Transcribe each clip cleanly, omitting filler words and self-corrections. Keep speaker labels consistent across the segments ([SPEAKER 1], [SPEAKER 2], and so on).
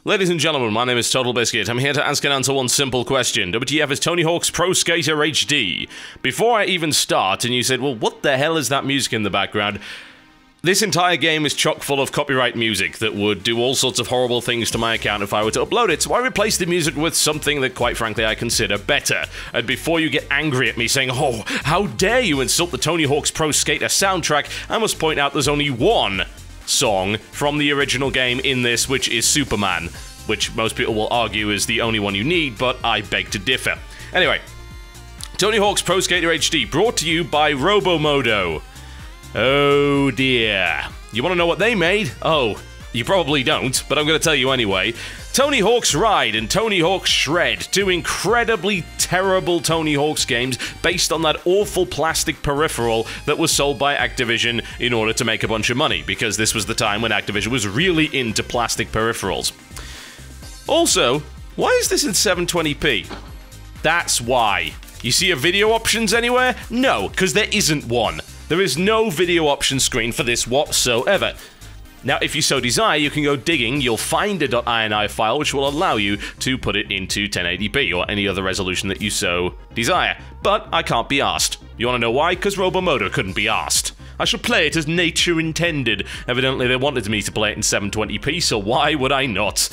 [SPEAKER 1] Ladies and gentlemen, my name is Total Biscuit. I'm here to ask and answer one simple question. WTF is Tony Hawk's Pro Skater HD? Before I even start, and you said, well, what the hell is that music in the background? This entire game is chock full of copyright music that would do all sorts of horrible things to my account if I were to upload it, so I replaced the music with something that, quite frankly, I consider better. And before you get angry at me saying, oh, how dare you insult the Tony Hawk's Pro Skater soundtrack, I must point out there's only one song from the original game in this, which is Superman, which most people will argue is the only one you need, but I beg to differ. Anyway, Tony Hawk's Pro Skater HD, brought to you by Robomodo. Oh dear. You want to know what they made? Oh, you probably don't, but I'm going to tell you anyway. Tony Hawk's Ride and Tony Hawk's Shred, two incredibly terrible Tony Hawk's games based on that awful plastic peripheral that was sold by Activision in order to make a bunch of money, because this was the time when Activision was really into plastic peripherals. Also, why is this in 720p? That's why. You see a video options anywhere? No, because there isn't one. There is no video option screen for this whatsoever. Now, if you so desire, you can go digging, you'll find a .ini file which will allow you to put it into 1080p or any other resolution that you so desire. But I can't be asked. You want to know why? Because Robomodo couldn't be asked. I shall play it as nature intended. Evidently they wanted me to play it in 720p, so why would I not?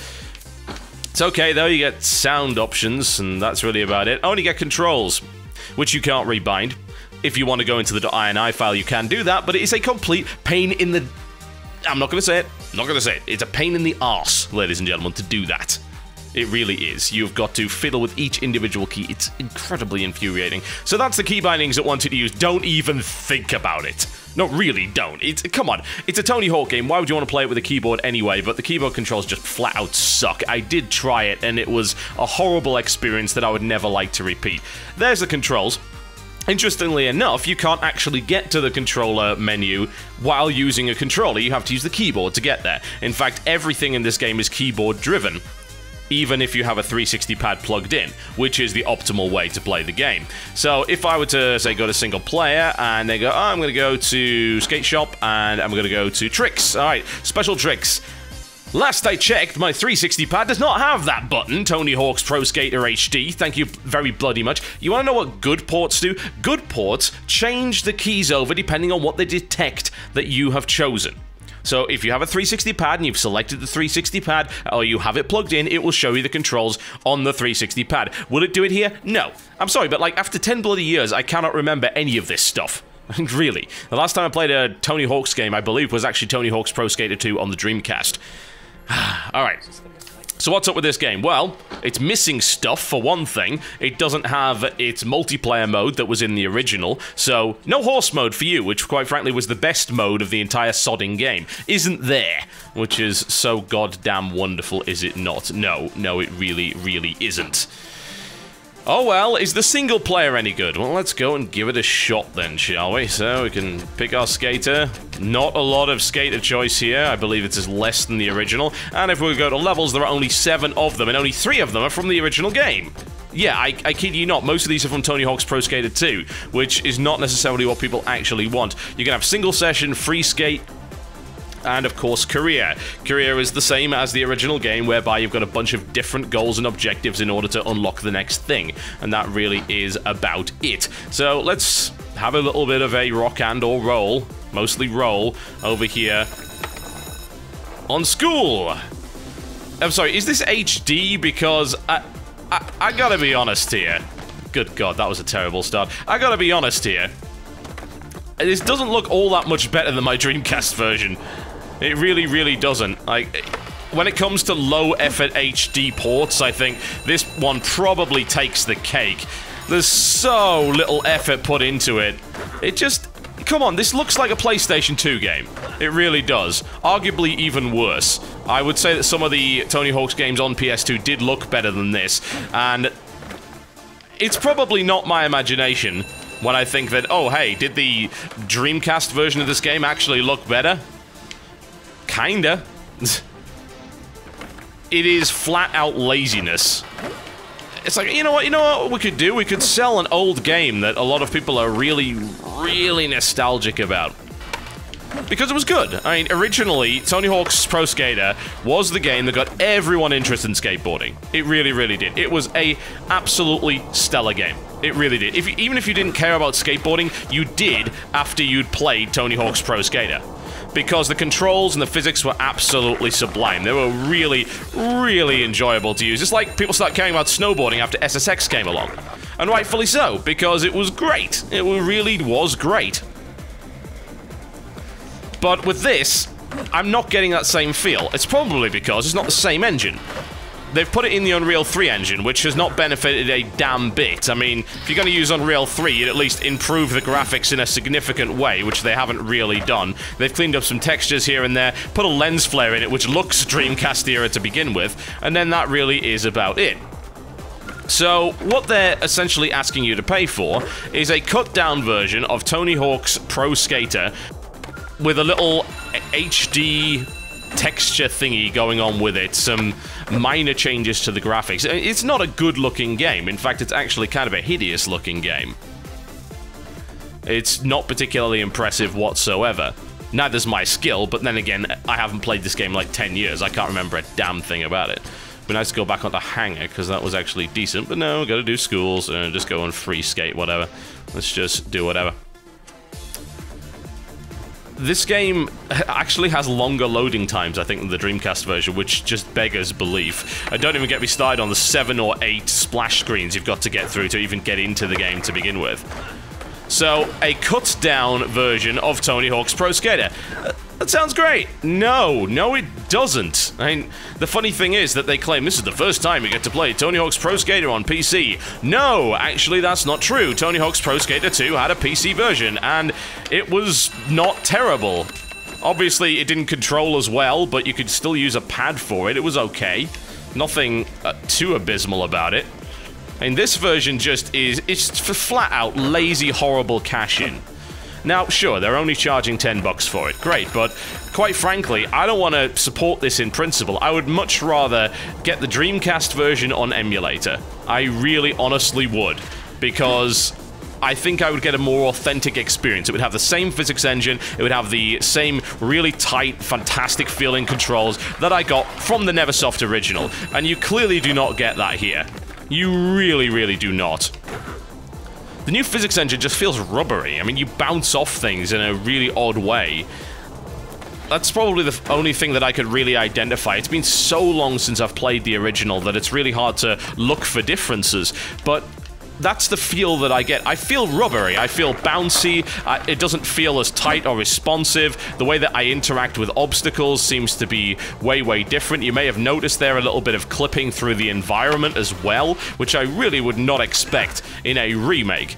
[SPEAKER 1] It's okay though, you get sound options, and that's really about it. Only get controls, which you can't rebind. If you want to go into the .ini file, you can do that, but it is a complete pain in the... I'm not going to say it. I'm not going to say it. It's a pain in the arse, ladies and gentlemen, to do that. It really is. You've got to fiddle with each individual key. It's incredibly infuriating. So that's the key bindings that want you to use. Don't even think about it. No, really, don't. Come on. It's a Tony Hawk game. Why would you want to play it with a keyboard anyway? But the keyboard controls just flat out suck. I did try it, and it was a horrible experience that I would never like to repeat. There's the controls. Interestingly enough, you can't actually get to the controller menu while using a controller. You have to use the keyboard to get there. In fact, everything in this game is keyboard-driven, even if you have a 360 pad plugged in, which is the optimal way to play the game. So if I were to, say, go to single player, and then go, oh, I'm going to go to Skate Shop, and I'm going to go to Tricks. All right, Special Tricks. Last I checked, my 360 pad does not have that button, Tony Hawk's Pro Skater HD. Thank you very bloody much. You want to know what good ports do? Good ports change the keys over depending on what they detect that you have chosen. So if you have a 360 pad and you've selected the 360 pad, or you have it plugged in, it will show you the controls on the 360 pad. Will it do it here? No. I'm sorry, but like after 10 bloody years, I cannot remember any of this stuff. Really. The last time I played a Tony Hawk's game, I believe, was actually Tony Hawk's Pro Skater 2 on the Dreamcast. Alright, so what's up with this game? Well, it's missing stuff, for one thing. It doesn't have its multiplayer mode that was in the original, so no horse mode for you, which quite frankly was the best mode of the entire sodding game, isn't there, which is so goddamn wonderful, is it not? No, it really, really isn't. Oh well, is the single player any good? Well, let's go and give it a shot then, shall we? So we can pick our skater. Not a lot of skater choice here. I believe it is less than the original. And if we go to levels, there are only 7 of them, and only 3 of them are from the original game. Yeah, I kid you not, most of these are from Tony Hawk's Pro Skater 2, which is not necessarily what people actually want. You can have single session, free skate, and of course career. Career is the same as the original game, whereby you've got a bunch of different goals and objectives in order to unlock the next thing, and that really is about it. So let's have a little bit of a rock and or roll, mostly roll, over here on School. I'm sorry, is this HD? Because I gotta be honest here. Good God, that was a terrible start. I gotta be honest here. This doesn't look all that much better than my Dreamcast version. It really, really doesn't. Like, when it comes to low-effort HD ports, I think this one probably takes the cake. There's so little effort put into it. It just... Come on, this looks like a PlayStation 2 game. It really does. Arguably even worse. I would say that some of the Tony Hawk's games on PS2 did look better than this, and it's probably not my imagination when I think that, oh hey, did the Dreamcast version of this game actually look better? Kinda. It is flat-out laziness. It's like, you know what we could do? We could sell an old game that a lot of people are really, really nostalgic about. Because it was good. I mean, originally, Tony Hawk's Pro Skater was the game that got everyone interested in skateboarding. It really, really did. It was a absolutely stellar game. It really did. Even if you didn't care about skateboarding, you did after you'd played Tony Hawk's Pro Skater. Because the controls and the physics were absolutely sublime. They were really, really enjoyable to use. It's like people start caring about snowboarding after SSX came along. And rightfully so, because it was great. It really was great. But with this, I'm not getting that same feel. It's probably because it's not the same engine. They've put it in the Unreal 3 engine, which has not benefited a damn bit. I mean, if you're going to use Unreal 3, you'd at least improve the graphics in a significant way, which they haven't really done. They've cleaned up some textures here and there, put a lens flare in it, which looks Dreamcast era to begin with, and then that really is about it. So, what they're essentially asking you to pay for is a cut-down version of Tony Hawk's Pro Skater with a little HD texture thingy going on with it, some minor changes to the graphics. It's not a good-looking game. In fact, it's actually kind of a hideous-looking game. It's not particularly impressive whatsoever. Neither's my skill, but then again, I haven't played this game like 10 years. I can't remember a damn thing about it. It'd be nice to go back onto Hangar, because that was actually decent, but no, gotta do schools, and just go on free skate, whatever. Let's just do whatever. This game actually has longer loading times, I think, than the Dreamcast version, which just beggars belief. Don't even get me started on the 7 or 8 splash screens you've got to get through to even get into the game to begin with. So, a cut-down version of Tony Hawk's Pro Skater. That sounds great. No, it doesn't. I mean, the funny thing is that they claim this is the first time you get to play Tony Hawk's Pro Skater on PC. No, actually that's not true. Tony Hawk's Pro Skater 2 had a PC version, and it was not terrible. Obviously, it didn't control as well, but you could still use a pad for it. It was okay. Nothing too abysmal about it. And this version just is, it's flat out lazy, horrible cash-in. Now, sure, they're only charging $10 for it. Great, but quite frankly, I don't want to support this in principle. I would much rather get the Dreamcast version on emulator. I really honestly would, because I think I would get a more authentic experience. It would have the same physics engine, it would have the same really tight, fantastic feeling controls that I got from the Neversoft original, and you clearly do not get that here. You really, really do not. The new physics engine just feels rubbery. I mean, you bounce off things in a really odd way. That's probably the only thing that I could really identify. It's been so long since I've played the original that it's really hard to look for differences, but that's the feel that I get. I feel rubbery, I feel bouncy, it doesn't feel as tight or responsive. The way that I interact with obstacles seems to be way, way different. You may have noticed there a little bit of clipping through the environment as well, which I really would not expect in a remake.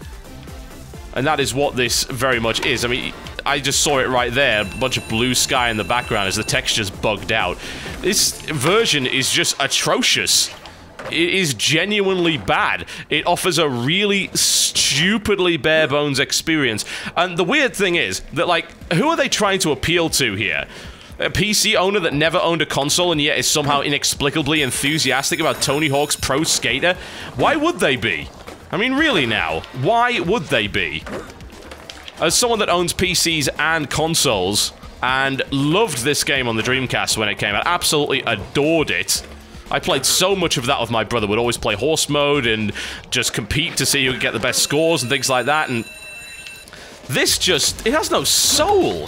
[SPEAKER 1] And that is what this very much is. I mean, I just saw it right there, a bunch of blue sky in the background as the texture's bugged out. This version is just atrocious. It is genuinely bad. It offers a really stupidly bare-bones experience. And the weird thing is that, like, who are they trying to appeal to here? A PC owner that never owned a console and yet is somehow inexplicably enthusiastic about Tony Hawk's Pro Skater? Why would they be? I mean, really now, why would they be? As someone that owns PCs and consoles, and loved this game on the Dreamcast when it came out, absolutely adored it. I played so much of that with my brother. We'd always play horse mode and just compete to see who could get the best scores and things like that, and this just, it has no soul.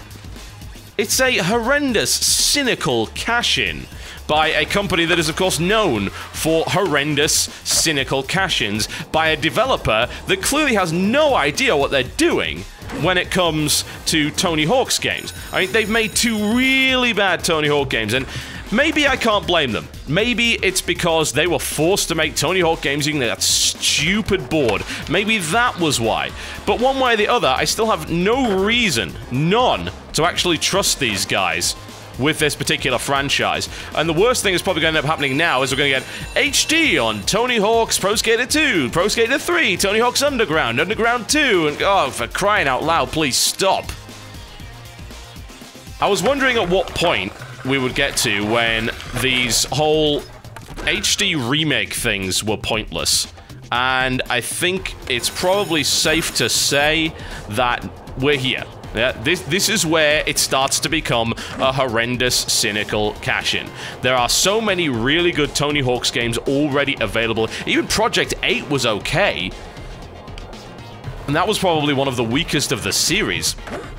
[SPEAKER 1] It's a horrendous, cynical cash-in by a company that is, of course, known for horrendous, cynical cash-ins by a developer that clearly has no idea what they're doing when it comes to Tony Hawk's games. I mean, they've made 2 really bad Tony Hawk games, and maybe I can't blame them. Maybe it's because they were forced to make Tony Hawk games using that stupid board. Maybe that was why. But one way or the other, I still have no reason, none, to actually trust these guys with this particular franchise. And the worst thing is probably going to end up happening now is we're going to get HD on Tony Hawk's Pro Skater 2, Pro Skater 3, Tony Hawk's Underground, Underground 2, and oh, for crying out loud, please stop. I was wondering at what point we would get to when these whole HD remake things were pointless. And I think it's probably safe to say that we're here. Yeah, this is where it starts to become a horrendous, cynical cash-in. There are so many really good Tony Hawk's games already available. Even Project 8 was okay. And that was probably one of the weakest of the series.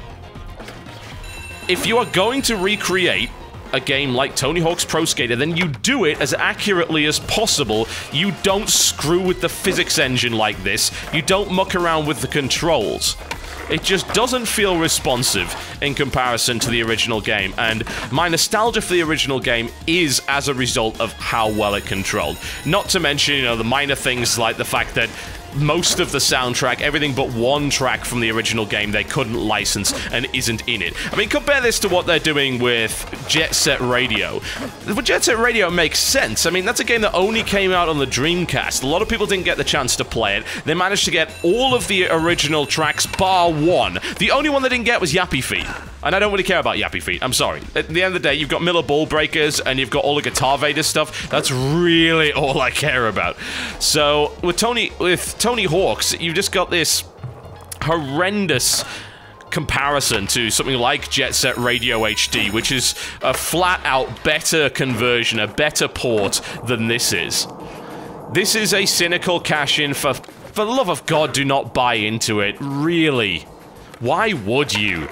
[SPEAKER 1] If you are going to recreate a game like Tony Hawk's Pro Skater, then you do it as accurately as possible. You don't screw with the physics engine like this. You don't muck around with the controls. It just doesn't feel responsive in comparison to the original game, and my nostalgia for the original game is as a result of how well it controlled. Not to mention, you know, the minor things like the fact that most of the soundtrack, everything but one track from the original game, they couldn't license and isn't in it. I mean, compare this to what they're doing with Jet Set Radio. With Jet Set Radio, it makes sense. I mean, that's a game that only came out on the Dreamcast. A lot of people didn't get the chance to play it. They managed to get all of the original tracks, bar one. The only one they didn't get was Yappy Feet. And I don't really care about Yappy Feet. I'm sorry. At the end of the day, you've got Miller Ball Breakers, and you've got all the Guitar Vader stuff. That's really all I care about. So, with Tony Hawk's, you've just got this horrendous comparison to something like Jet Set Radio HD, which is a flat-out better conversion, a better port than this is. This is a cynical cash-in. For the love of God, do not buy into it. Really. Why would you?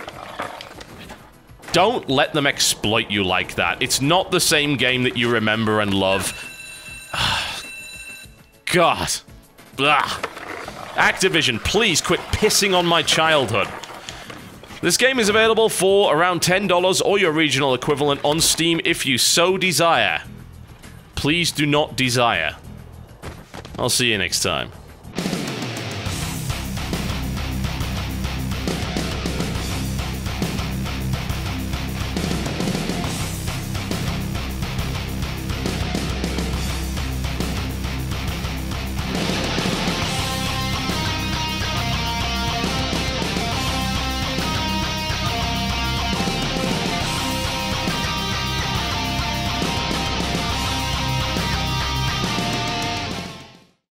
[SPEAKER 1] Don't let them exploit you like that. It's not the same game that you remember and love. God. Blah. Activision, please quit pissing on my childhood. This game is available for around $10 or your regional equivalent on Steam if you so desire. Please do not desire. I'll see you next time.